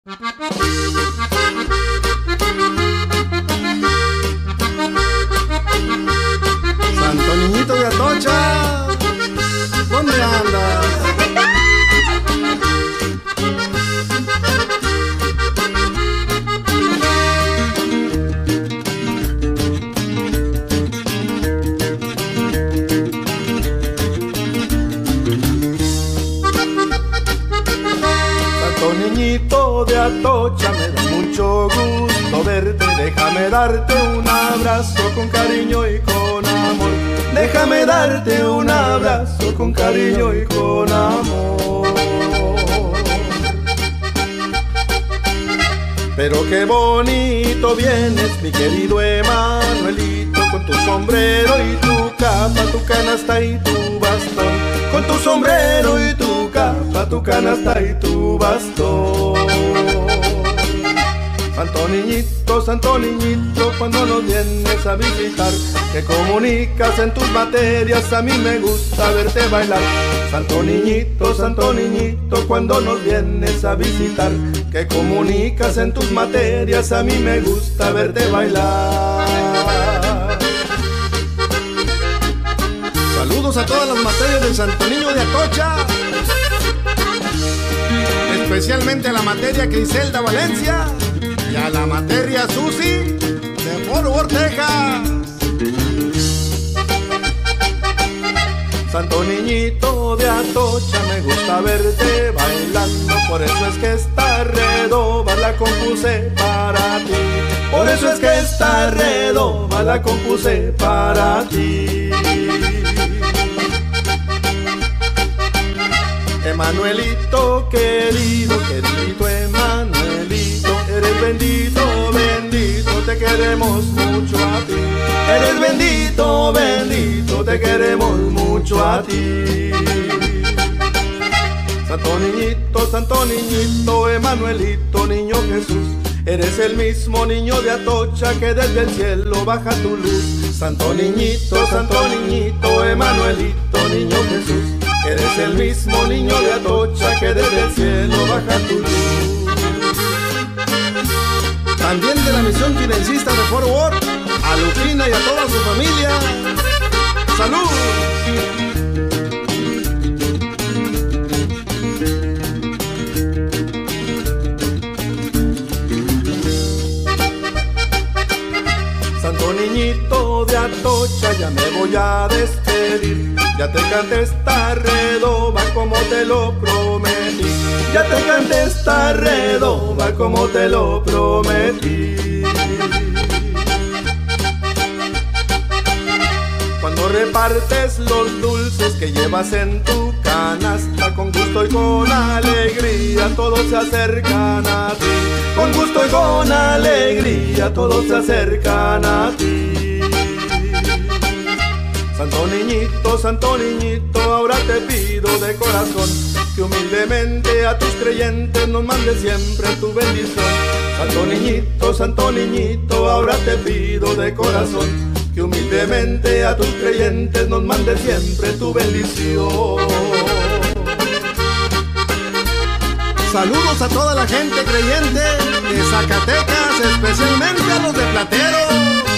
Santo Niñito de Atocha, ¿dónde andas? Santo Niñito de Atocha, me da mucho gusto verte. Déjame darte un abrazo con cariño y con amor. Déjame darte un abrazo con cariño y con amor. Pero qué bonito vienes, mi querido Emanuelito, con tu sombrero y tu capa, tu canasta y tu bastón. Con tu sombrero y tu capa, tu canasta y tu bastón. Santo niñito, cuando nos vienes a visitar, que comunicas en tus materias, a mí me gusta verte bailar. Santo niñito, cuando nos vienes a visitar, que comunicas en tus materias, a mí me gusta verte bailar. Saludos a todas las materias del Santo Niño de Atocha, especialmente a la materia Criselda Valencia y a la materia Susi de Fort Worth, Texas. Santo Niñito de Atocha, me gusta verte bailando, por eso es que esta redoba la compuse para ti. Por eso es que esta redoba la compuse para ti. Emanuelito querido, querido Emanuelito, eres bendito, bendito, te queremos mucho a ti. Eres bendito, bendito, te queremos mucho a ti. Santo niñito, Emanuelito, niño Jesús, eres el mismo niño de Atocha que desde el cielo baja tu luz. Santo niñito, Emanuelito, niño Jesús, eres el mismo niño de Atocha que desde el cielo baja tu luz. También de la misión financista de Fort Worth, a Lupina y a toda su familia. ¡Salud! Santo niñito de Atocha, ya me voy a despedir. Ya te canté esta redoba como te lo prometí. Ya te canté esta redoba como te lo prometí. Cuando repartes los dulces que llevas en tu canasta, con gusto y con alegría todos se acercan a ti. Con gusto y con alegría todos se acercan a ti. Santo niñito, ahora te pido de corazón que humildemente a tus creyentes nos mande siempre tu bendición. Santo niñito, ahora te pido de corazón que humildemente a tus creyentes nos mande siempre tu bendición. Saludos a toda la gente creyente de Zacatecas, especialmente a los de Platero.